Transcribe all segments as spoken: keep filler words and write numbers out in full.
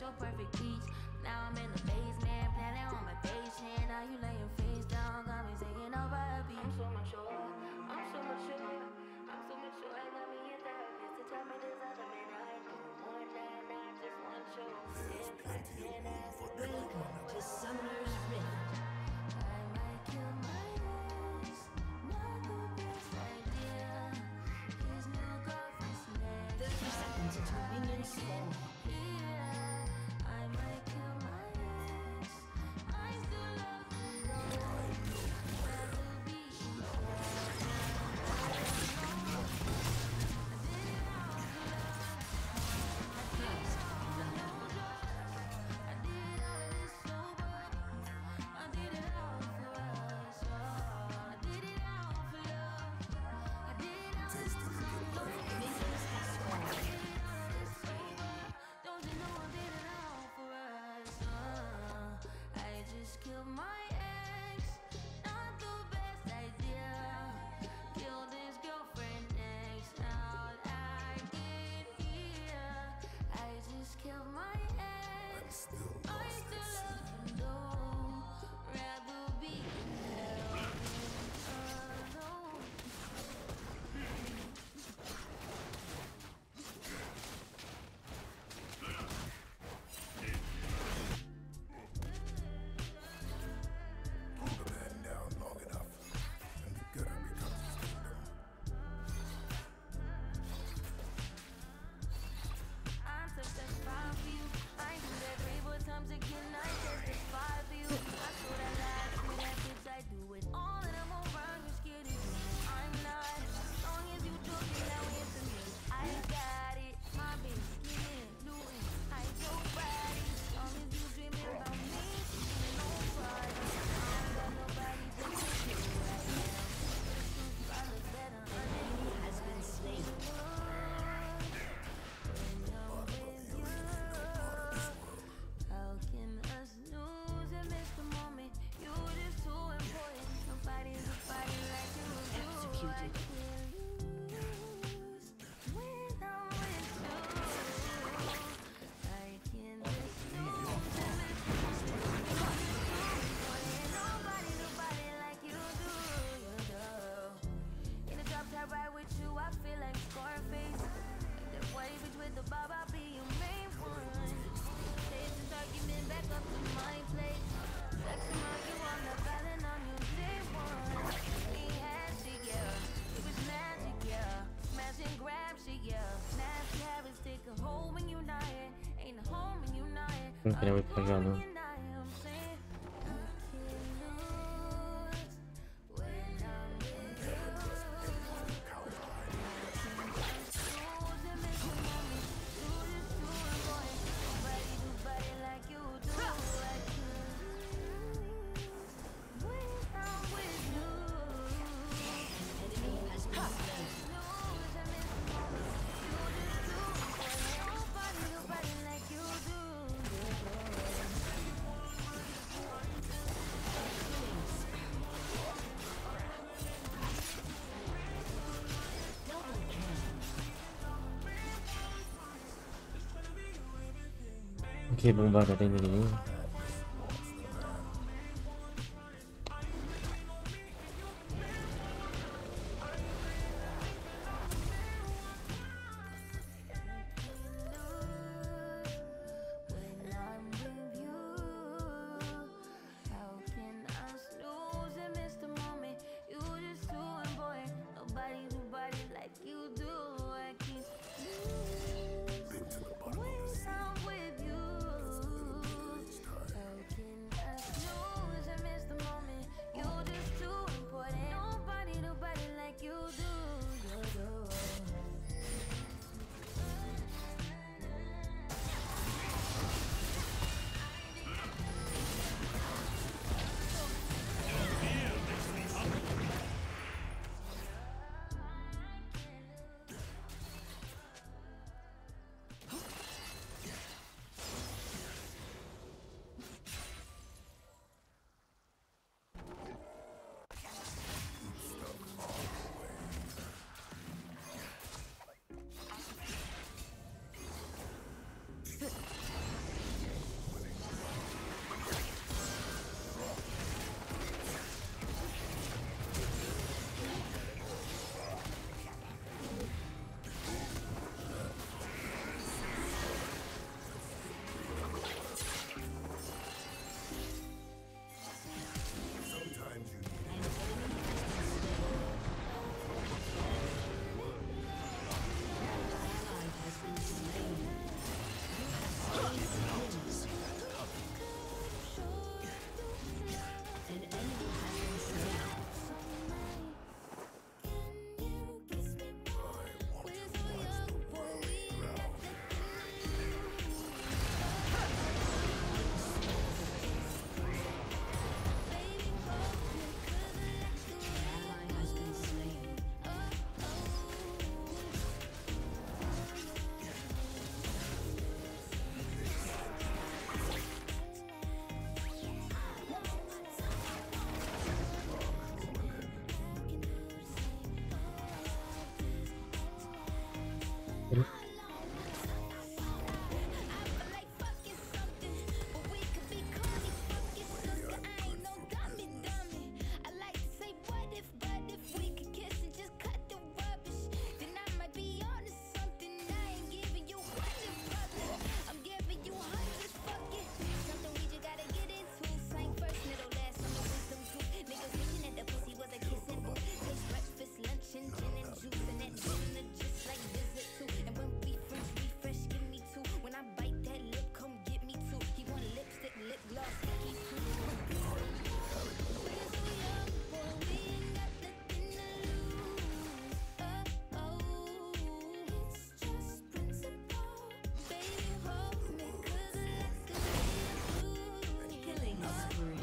your perfect beach. Now I'm in the basement, planning on my patient. Now you laying face down, got me singing over a beat. I'm so mature, I'm so mature, I'm so mature. I got me a therapist to tell me there's other men I do more than I just want you. There's plenty of room for everyone. Welcome to Summoner's Rift. I might kill my ex, not the best idea. His new girlfriend's next. thirty seconds until minions spawn. Yeah, I might kill my ex. I still love you, though. Rather be I did all of this sober. I did it all for us. I did it all for love. I did all of this sober. Minions have spawned. I did all of this sober. Don't you know I did it all for us? Uh, I just killed my ex. Not the best idea. Killed his girlfriend next. Now I get here. I just killed my ex. I still love you though. Rather be in hell than alone. Keep a man down long enough, and the gutter becomes his kingdom. I testify for you. I do that three more times again. I testify for you. I saw that lie to that bitch. I do it all and I'm around. You're scared of you. I'm not. As long as you took it, now it's me. I got it. My bitch skinning, doing. I so body. As long as you dreaming about me, nobody. I don't got nobody to take you who I am. The truth, I look better Enemy has been slain. How can us lose and miss the moment? You just too important. Nobody's a fighter like you do. Executed. I can't lose when I'm with you. I can just lose and miss the moment. You just too important. Nobody, nobody like you do. You do. In the drop top ride with you, I feel like Scarface. Like that white bitch with the bob, I'll be your main one. Take this argument back up to my place. Sex and argue, I'm not ballin' on you day one. We had shit, yeah. It was magic, yeah. Smash and grab shit, yeah. Nasty habits take a hold when you not here. Ain't a home when you not here. Mungkin aku pegang When dulu. you're not here, I'm saying I can't lose when I'm with you. Enemy has been slain. Double kill. Okay, bomba natin ini. When I'm with you, how can us lose and miss the moment? You just too important. Nobody, nobody like you do. I can't lose Been to the bottom of when the sea. I'm with you. It's a little too late. Killing spree.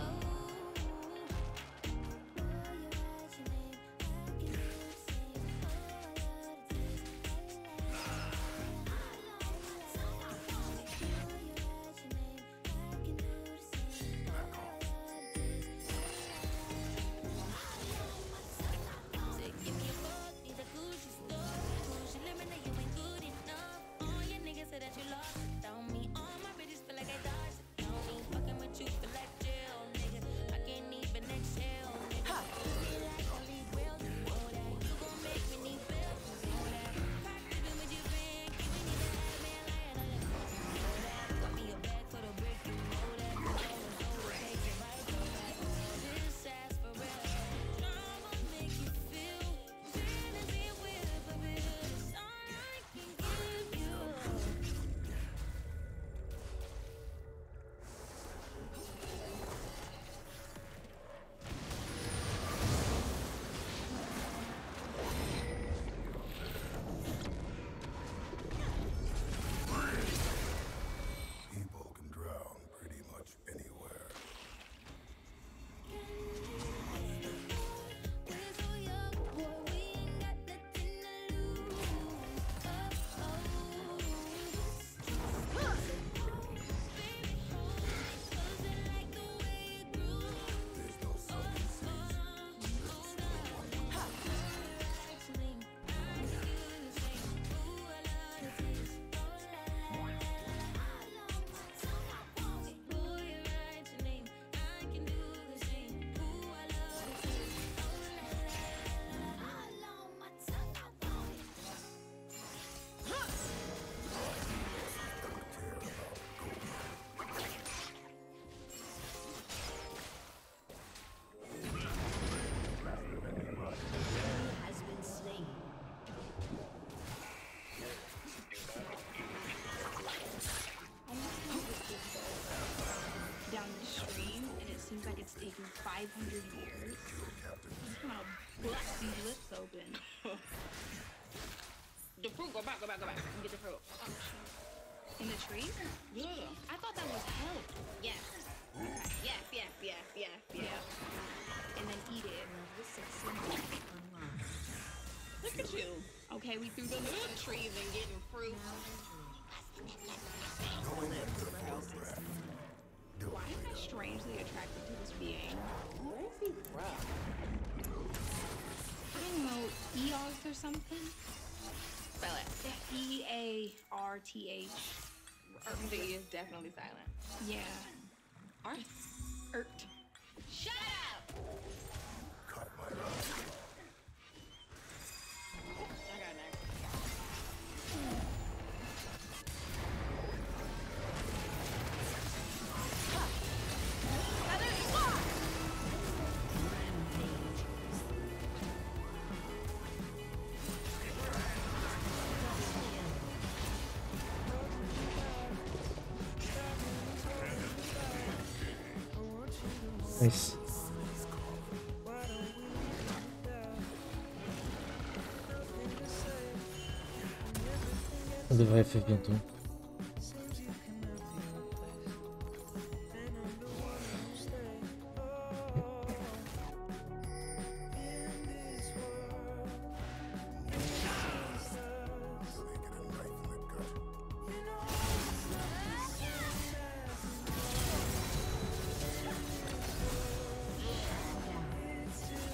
People can drown pretty much anywhere. There's no sunny seas. Has been slain. Down the stream, and it seems like it's taking five hundred years. I'm gonna bust these lips open. The fruit, go back, go back, go back. And get the fruit. In the tree? Yeah. I thought that was help. Yes. Yes, yes, yes, yes, yes. And then eat it. Look at you. Okay, we threw the Good trees and getting fruit. Why am I strangely attracted to this being? Where is he from? I don't know, Ears or something? Spell it. E A R T H. The E is definitely silent. Yeah. Arth. Ert. Shut up! Cut my eye. I got next. Nice. On devrait F F bientôt.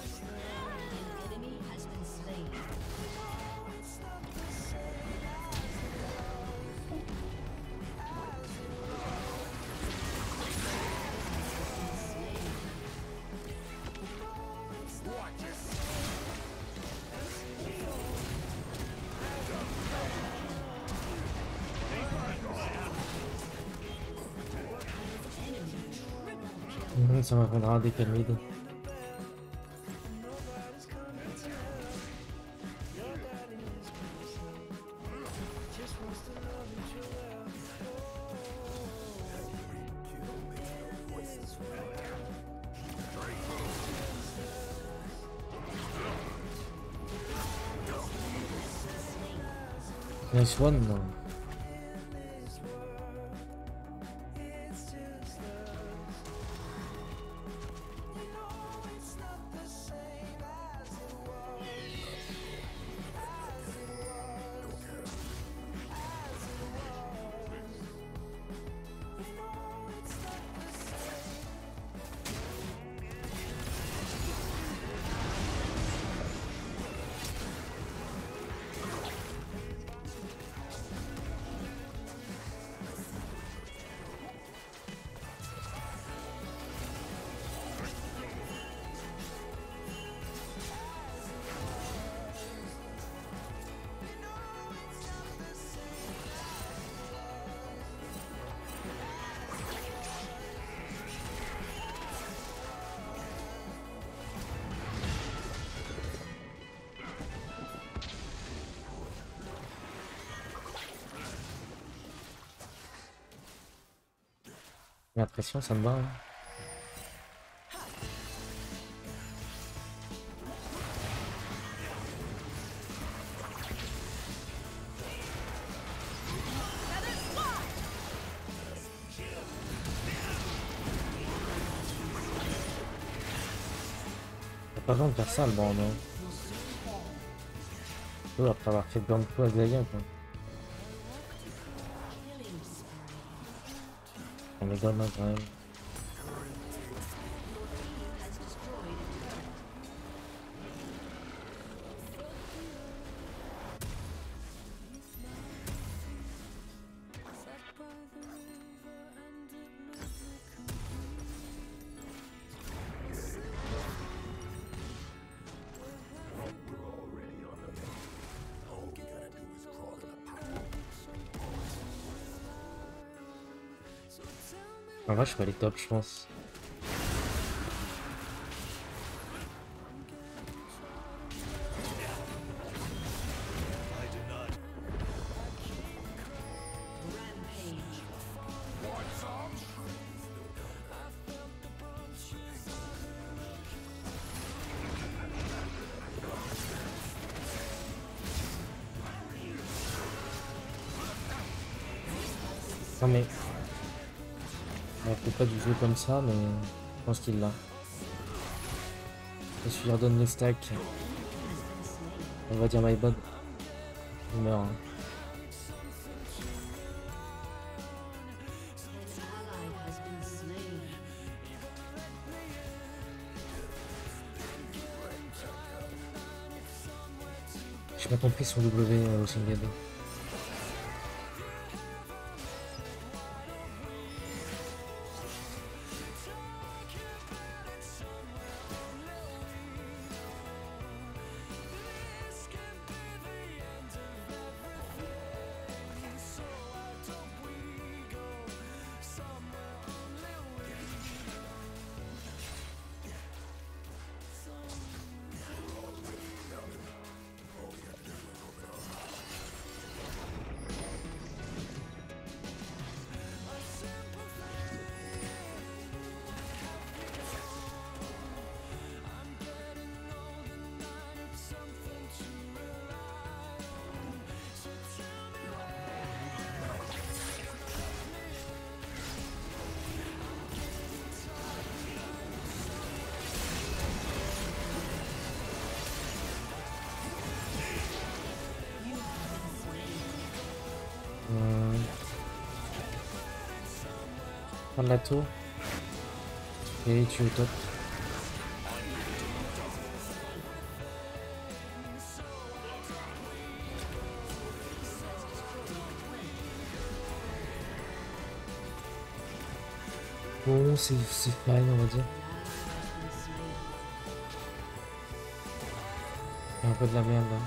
An enemy has been slain. Ça m'apprendra à décaler mid. Nice one. Non. La pression, ça me va. Hein. T'as pas besoin de faire ça le banc, non? Oh, après avoir fait plein de fois à Gaïa, quoi. On les donne quand même. En vrai, je ferais les top, je pense. Non mais... On fait pas du jeu comme ça, mais je pense qu'il l'a. Et je lui redonne les stacks. On va dire my bad. Il meurt. Hein. J'ai pas compris son W euh, au single. Euh... Prendre la tour. Et tu es au top. Bon, c'est fine, on va dire. Il y a un peu de la merde là.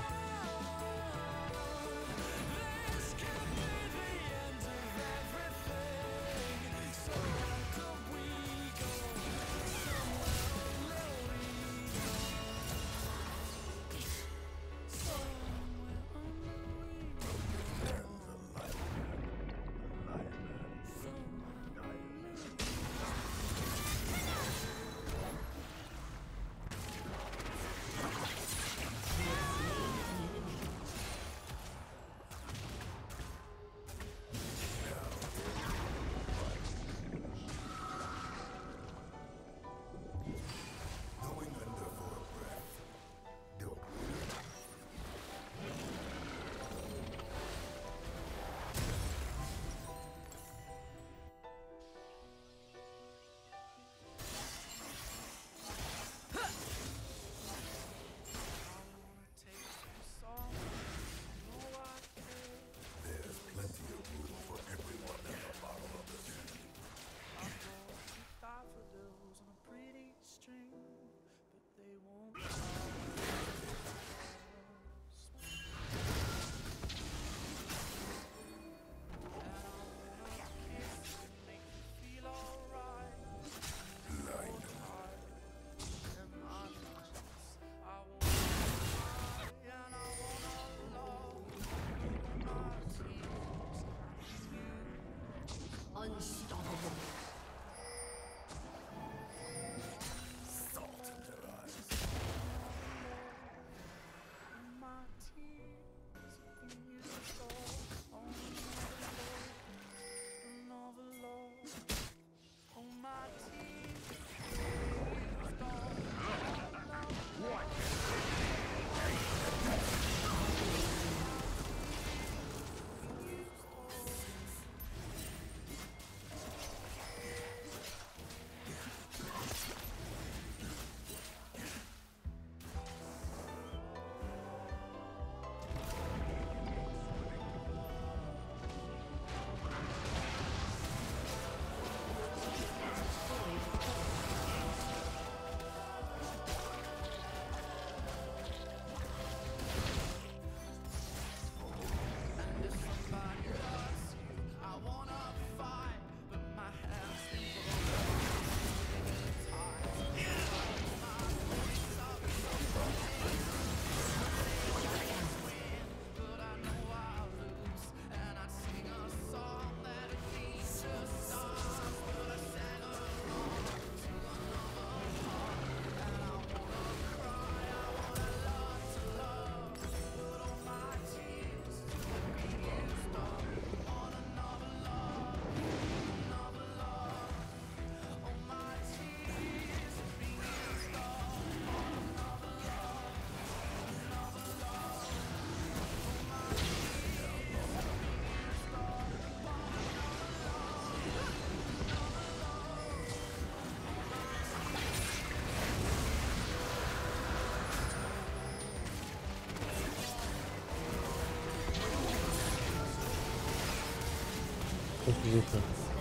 J'ai fait.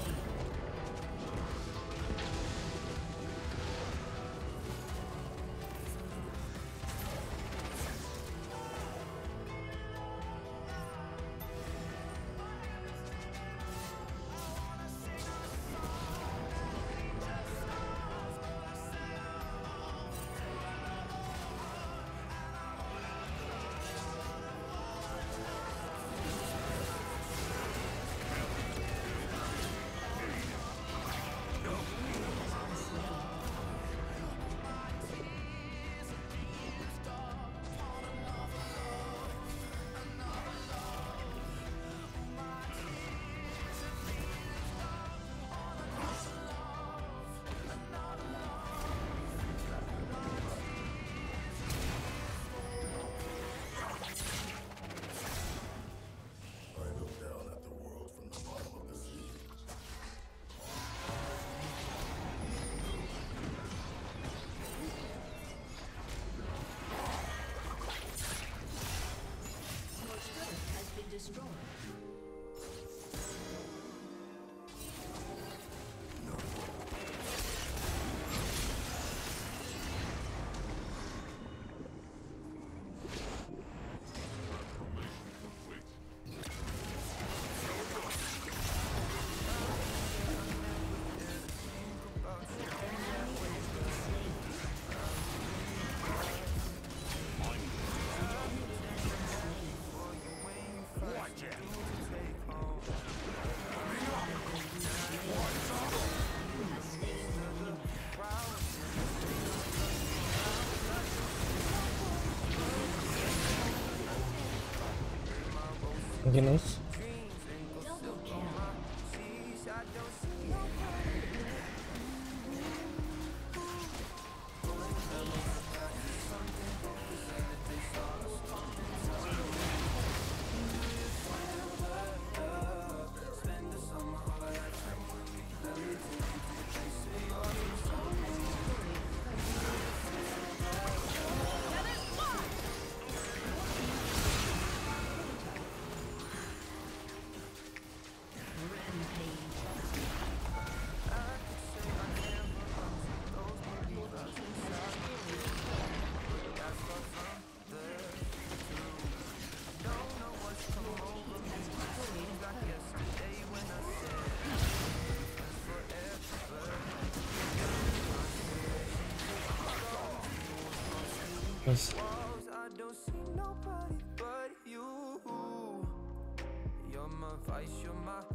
I look down at the world from the bottom of the sea. Your turret has been destroyed. Ok, nice. Double kill. Nice. I don't see nobody but you. You're my vice, you're my